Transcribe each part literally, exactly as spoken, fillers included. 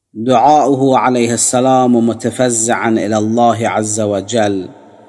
دعاؤه عليه السلام متفزعا إلى الله عز وجل: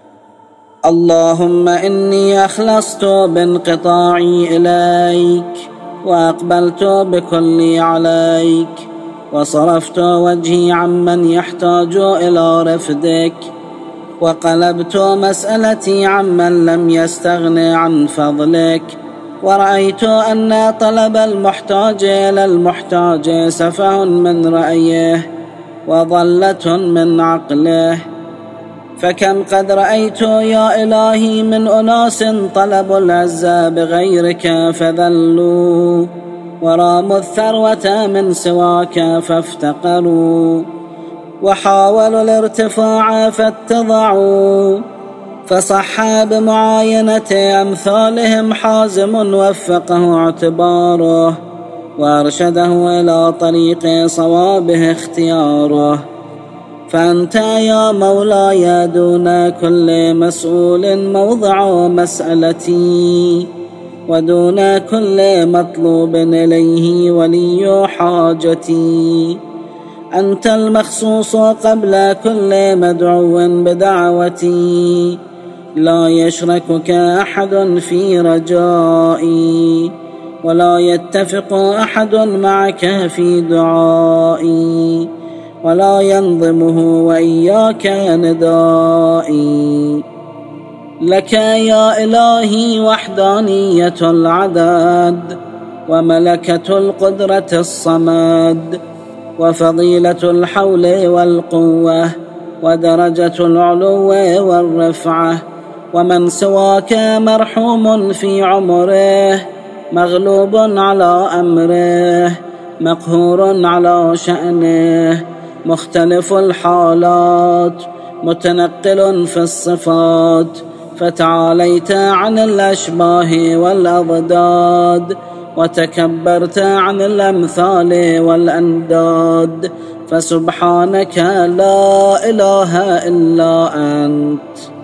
اللهم إني أخلصت بانقطاعي إليك، وأقبلت بكلي عليك، وصرفت وجهي عمن يحتاج إلى رفدك، وقلبت مسألتي عمن لم يستغن عن فضلك، ورأيت أن طلب المحتاج إلى المحتاج سفه من رأيه وضلة من عقله. فكم قد رأيت يا إلهي من أناس طلبوا العزة بغيرك فذلوا، وراموا الثروة من سواك فافتقروا، وحاولوا الارتفاع فاتضعوا. فصح بمعاينة أمثالهم حازم وفقه اعتباره، وأرشده إلى طريق صوابه اختياره. فأنت يا مولاي دون كل مسؤول موضع مسألتي، ودون كل مطلوب إليه ولي حاجتي. أنت المخصوص قبل كل مدعو بدعوتي، لا يشركك أحد في رجائي، ولا يتفق أحد معك في دعائي، ولا ينظمه وإياك ندائي. لك يا إلهي وحدانية العدد، وملكة القدرة الصمد، وفضيلة الحول والقوة، ودرجة العلو والرفعة. ومن سواك مرحوم في عمره، مغلوب على أمره، مقهور على شأنه، مختلف الحالات، متنقل في الصفات. فتعاليت عن الأشباه والأضداد، وتكبرت عن الأمثال والأنداد. فسبحانك لا إله إلا أنت.